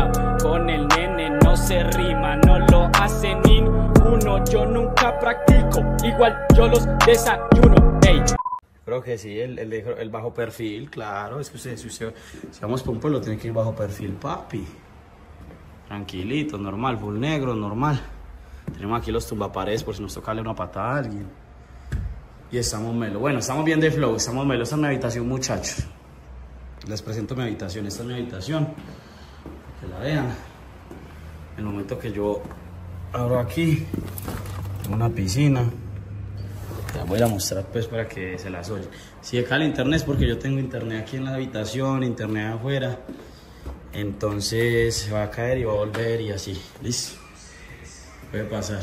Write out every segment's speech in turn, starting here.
cuidado, con el nene no se rima, no lo hace ninguno. Yo nunca practico, igual yo los desayuno. Ey. Creo que sí, el bajo perfil, claro. Es que si vamos por un pueblo, tiene que ir bajo perfil, papi. Tranquilito, normal, full negro, normal. Tenemos aquí los tumbaparedes por si nos toca darle una patada a alguien. Y estamos melo. Bueno, estamos bien de flow, estamos melo. Esta es mi habitación, muchachos. Les presento mi habitación. Esta es mi habitación. Que la vean. En el momento que yo abro aquí, tengo una piscina. La voy a mostrar pues para que se las oye. Si acá el internet es porque yo tengo internet aquí en la habitación, internet afuera. Entonces se va a caer y va a volver y así. ¿Listo? Puede pasar.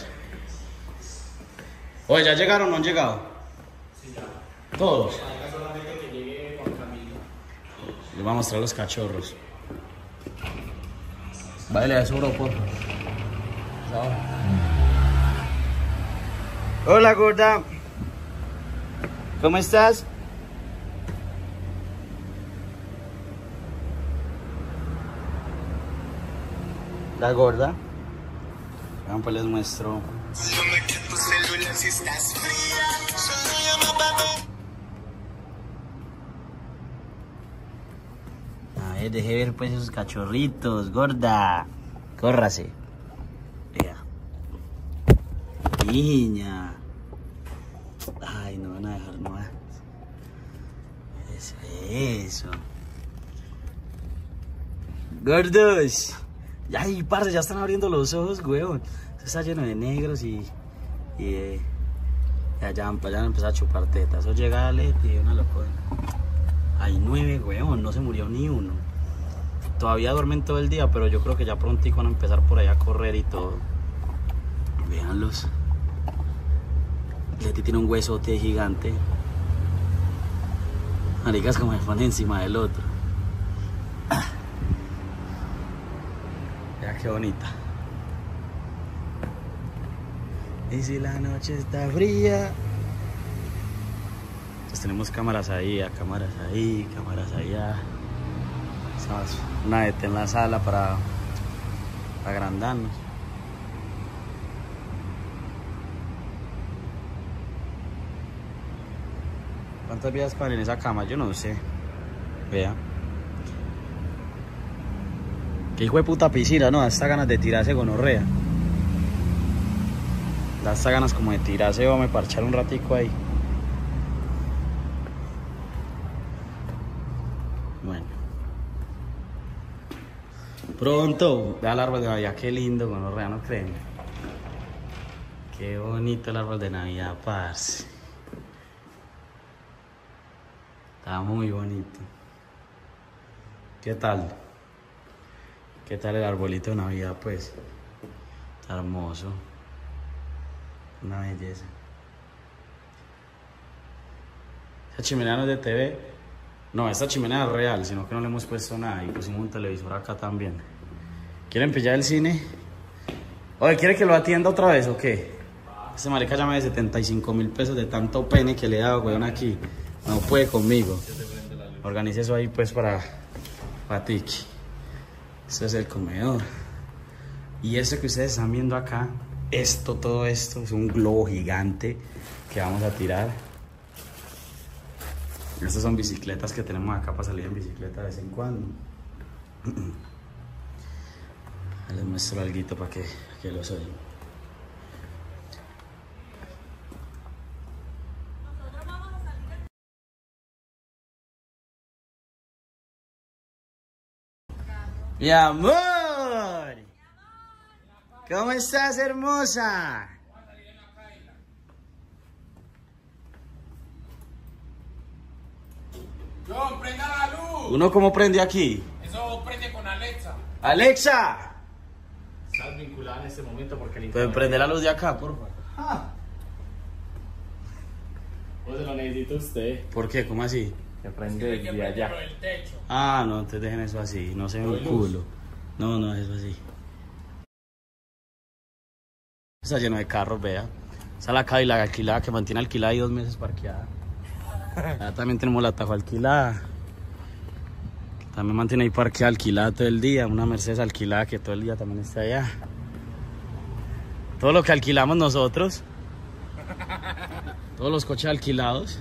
Oye, ¿ya llegaron o no han llegado? Sí, ya. ¿Todos? Falta solamente que llegue Juan Camilo. Les voy a mostrar los cachorros. Vale, a eso, bro, por favor. Hola, gorda. ¿Cómo estás? La gorda. Vean, pues les muestro. A ver, deje ver pues esos cachorritos, gorda. Córrase. Vea. Niña. Ay, no van a dejar más. Eso. Gordos. Ay, parce, ya están abriendo los ojos, weón. Esto está lleno de negros y ya van a empezar a chupar tetas. Eso llega a Leti y una locura. Hay 9, weón, no se murió ni uno. Todavía duermen todo el día, pero yo creo que ya pronto van a empezar por ahí a correr y todo. Véanlos. Leti tiene un huesote gigante. Maricas como me pone encima del otro. Mira qué bonita. Y si la noche está fría. Entonces tenemos cámaras ahí, cámaras ahí, cámaras allá. Una en la sala para agrandarnos. ¿Cuántas vidas caben en esa cama? Yo no sé. Vea. Qué hijo de puta piscina, ¿no? Da hasta ganas de tirarse gonorrea. Da hasta ganas como de tirarse o me parchar un ratico ahí. Bueno. Pronto. Vea el árbol de Navidad, qué lindo, gonorrea, ¿no creen? Qué bonito el árbol de Navidad, parce. Está muy bonito. ¿Qué tal? ¿Qué tal el arbolito de Navidad, pues? Está hermoso. Una belleza. Esa chimenea no es de TV. No, esta chimenea es real, sino que no le hemos puesto nada y pusimos un televisor acá también. ¿Quieren pillar el cine? Oye, ¿quiere que lo atienda otra vez o qué? Este marica llama de 75.000 pesos de tanto pene que le he dado, weón, aquí. No puede conmigo. Organice eso ahí pues para Tiki. Este es el comedor. Y esto que ustedes están viendo acá, todo esto es un globo gigante que vamos a tirar. Estas son bicicletas que tenemos acá para salir en bicicleta de vez en cuando. Les muestro algo para que los oigan. Mi amor, ¿cómo estás, hermosa? John, prenda la luz. ¿Uno cómo prende aquí? Eso prende con Alexa. ¡Alexa! Estás vinculada en este momento porque el Pues prende la luz de acá, por favor. Pues se lo necesita usted. ¿Por qué? ¿Cómo así? Que prende desde allá. Ah, no, entonces dejen eso así, no se ve un culo. No, no, eso así. Está lleno de carros, vea. Esa es la Cadillac alquilada que mantiene alquilada y 2 meses parqueada. Ya también tenemos la Tajo alquilada. También mantiene ahí parque alquilada todo el día. Una Mercedes alquilada que todo el día también está allá. Todo lo que alquilamos nosotros. Todos los coches alquilados.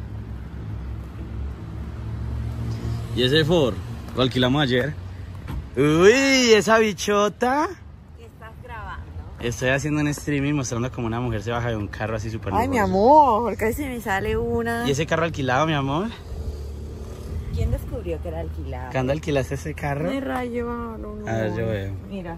Y ese Ford lo alquilamos ayer. Uy, esa bichota. ¿Qué estás grabando? Estoy haciendo un streaming mostrando como una mujer se baja de un carro así súper Ay, lujoso. mi amor, casi me sale una. ¿Y ese carro alquilado, mi amor? ¿Quién descubrió que era alquilado? ¿Cuándo alquilaste ese carro? Me rayaron. A ver, yo veo. Mira.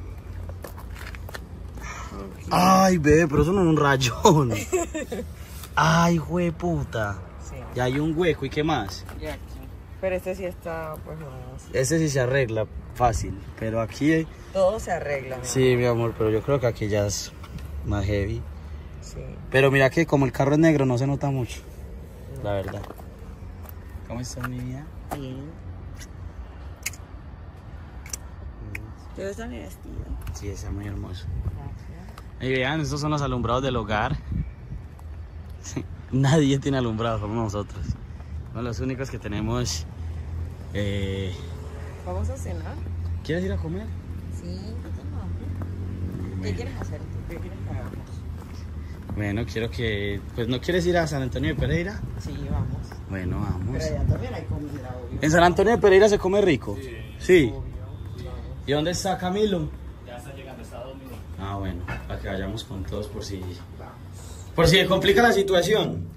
Ay, bebé, pero eso no es un rayón. Ay, puta. Sí. Ya hay un hueco, ¿y qué más? Y aquí. Pero este sí está, pues más. Ese sí se arregla fácil, pero aquí... Todo se arregla, mi Sí, mi amor, pero yo creo que aquí ya es más heavy. Sí. Pero mira que como el carro es negro no se nota mucho, la verdad. ¿Cómo estás, mi vida? Bien. ¿Te gusta mi vestido? Sí, está muy hermoso. Gracias. Y vean, estos son los alumbrados del hogar. Sí, nadie tiene alumbrados, como nosotros. Somos los únicos que tenemos... ¿Vamos a cenar? ¿Quieres ir a comer? Sí, yo tengo hambre. ¿Qué quieres hacer tú? ¿Qué quieres que hagamos? Bueno, quiero que... Pues, ¿no quieres ir a San Antonio de Pereira? Sí, vamos. Bueno, vamos. Pero allá también hay comida, obvio. ¿En San Antonio de Pereira se come rico? Sí. Obvio. ¿Y dónde está Camilo? Ya está llegando, está 2 minutos. Ah, bueno, para que vayamos con todos por si... Por si me complica la situación.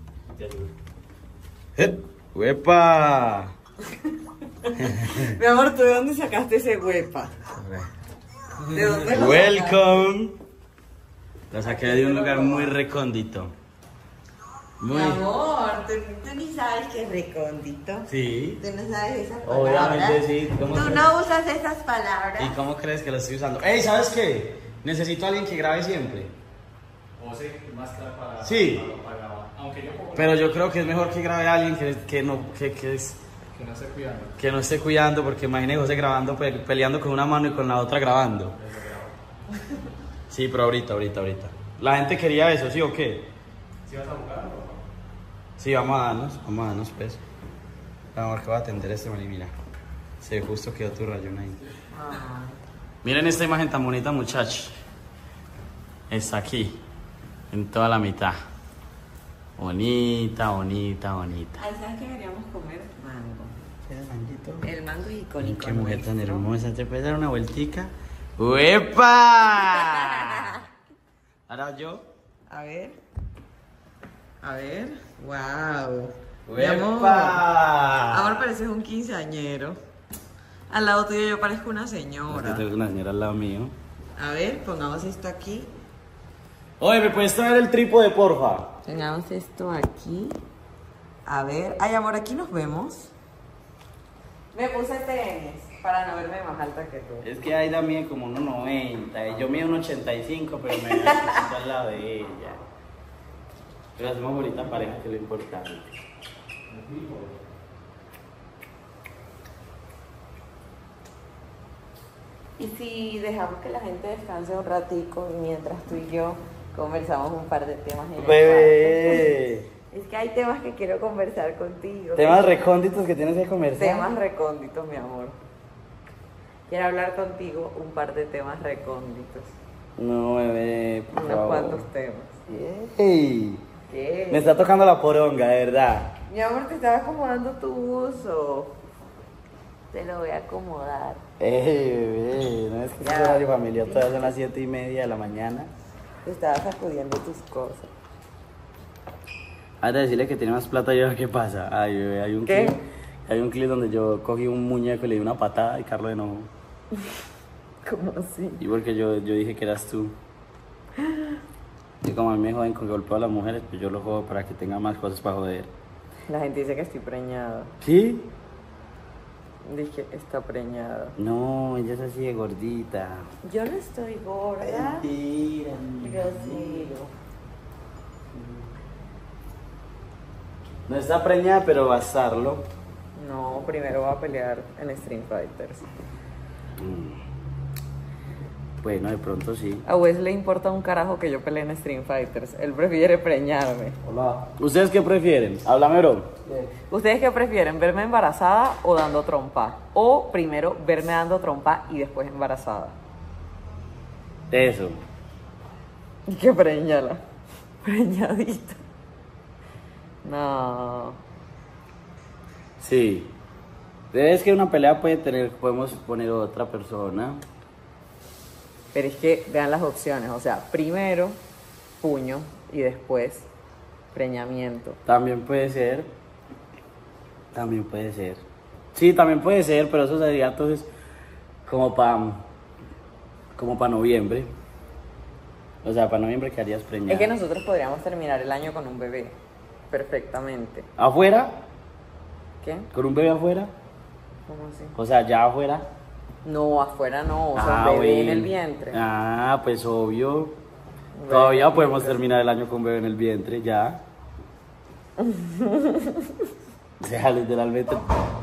¡Uepa! Mi amor, ¿tú de dónde sacaste ese huepa? ¿De dónde lo Welcome. Lo saqué de un lugar muy recóndito. Mi amor, tú ni sabes que es recóndito. Sí. Tú no sabes esas palabras. Obviamente sí. ¿Cómo Tú crees? no usas esas palabras. ¿Y cómo crees que lo estoy usando? ¡Ey! ¿Sabes qué? Necesito a alguien que grabe siempre. O sí, más claro para... Sí. para grabar. Aunque yo pongo Pero yo creo que es mejor que grabe a alguien que no se cuidando. que no esté cuidando, porque imagínate José grabando, peleando con una mano y con la otra grabando. Sí, pero ahorita. La gente quería eso, ¿sí o qué? ¿Sí vas a jugar o no? Sí, vamos a darnos, pues. Vamos, que va a atender este man y mira. Sí, justo quedó tu rayón ahí. Ay. Miren esta imagen tan bonita, muchachos. Está aquí, en toda la mitad. Bonita. Ay, ¿sabes qué queríamos comer? Mango. El mango es icónico. Qué mujer tan nuestro. hermosa. ¿Te puedes dar una vueltica? ¡Uepa! Ahora yo. A ver. Wow. Mi amor. ¡Uepa! Amor, pareces un quinceañero. Al lado tuyo yo parezco una Es que señora. tengo una señora al lado mío. A ver, pongamos esto aquí. Oye, ¿me puedes traer el trípode, porfa? Pongamos esto aquí. A ver. Ay, amor, aquí nos vemos. Me puse tenis para no verme más alta que tú. Es que Aida mide como 1,90 y yo mido 1,85, pero me necesito al lado de ella. Pero hacemos bonita pareja, que es lo importante. Y si dejamos que la gente descanse un ratico mientras tú y yo conversamos un par de temas en el Bebé. cuarto. Es que hay temas que quiero conversar contigo. Temas recónditos que tienes que conversar. Temas recónditos, mi amor. Quiero hablar contigo un par de temas recónditos. No, bebé, por Unos favor. cuantos temas. Ey, ¿Qué? me está tocando la poronga, de verdad. Mi amor, te estaba acomodando tu uso. Te lo voy a acomodar. Bebé, no es que Ya. es horario familiar, todavía son las 7:30 de la mañana. Te estaba sacudiendo tus cosas. Hay que decirle que tiene más plata yo, ¿qué pasa? Ay, bebé, hay un ¿Qué? clip. Hay un clip donde yo cogí un muñeco y le di una patada y Carlos de enojó. ¿Cómo así? Y porque yo dije que eras tú. Y como a mí me joden con que golpeo a las mujeres, pues yo lo jodo para que tenga más cosas para joder. La gente dice que estoy preñada. ¿Sí? Dije, está preñada. No, ella es así de gordita. Yo no estoy gorda. Mentira. Grosero. No está preñada, pero va a estarlo. No, primero voy a pelear en Street Fighters. Bueno, de pronto sí. A Wes le importa un carajo que yo pelee en Stream Fighters. Él prefiere preñarme. Hola. ¿Ustedes qué prefieren? Háblame, bro. ¿Ustedes qué prefieren? ¿Verme embarazada o dando trompa? O primero verme dando trompa y después embarazada. Eso. ¿Y qué preñala? Preñadita. No. Sí. Es que una pelea puede tener, podemos poner otra persona. Pero es que vean las opciones. O sea, primero puño y después preñamiento. También puede ser. También puede ser. Sí, también puede ser, pero eso sería entonces como para noviembre. O sea, para noviembre quedarías preñada. Es que nosotros podríamos terminar el año con un bebé. Perfectamente. ¿Afuera? ¿Qué? ¿Con un bebé afuera? ¿Cómo así? O sea, ya afuera. No, afuera no. O sea, un bebé en el vientre. Ah, pues obvio. Un bebé Todavía en el podemos vientre. terminar el año con bebé en el vientre, ya. O sea, literalmente